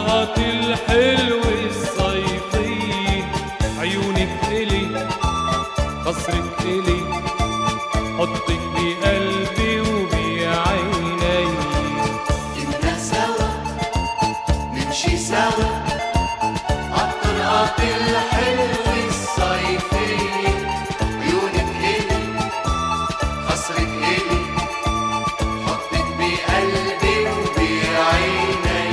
عالطرقات الحلوة الصيفية، عيونك إلي قصرك إلي، حطك بقلبي وبعيني. كنا سوا نمشي سوا عالطرقات الحلوة الصيفية، عيونك إلي قصرك إلي، حطك بقلبي وبعيني.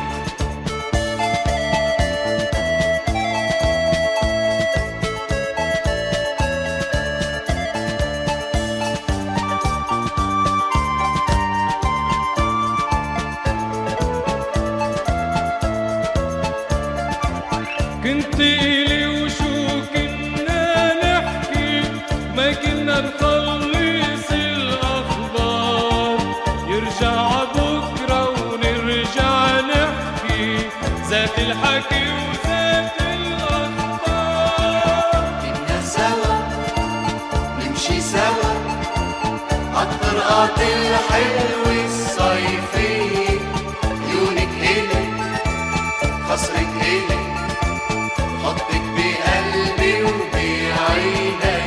كنت إلي وشو كنا نحكي، ما كنا نخلص الأخبار، يرجع بكرة ونرجع نحكي، ذات الحكي وذات الأخبار. كنا سوا نمشي سوا عالطرقات الحلوة الصيفية، عيونك إلي قصرك إلي، حطك بقلبي وبعيني.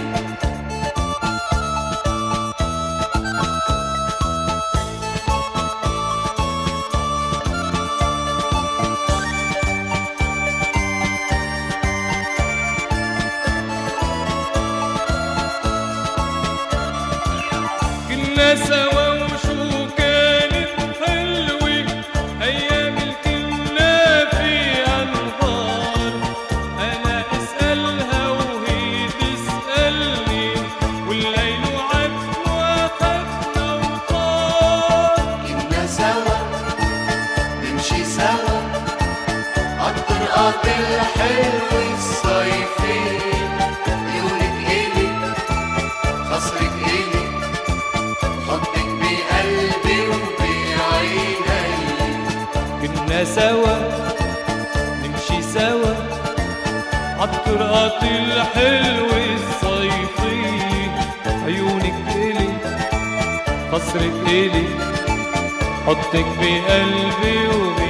كنا سوا وشو كانت حلوة، أيام الكنا فيها نهار، أنا أسألها وهي تسألني، والليل عد وأخدنا وطار. كنا سوا نمشي سوا عالطرقات الحلوة الصيفية، عيونك إلي قصرك إلي، حطك بقلبي وبعيني. كنا سوا نمشي سوا عالطرقات الحلوة الصيفية، عيونك إلي قصرك إلي، حطك بقلبي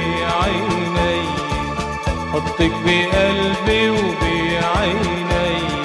وبعيني، حطك بقلبي وبعيني.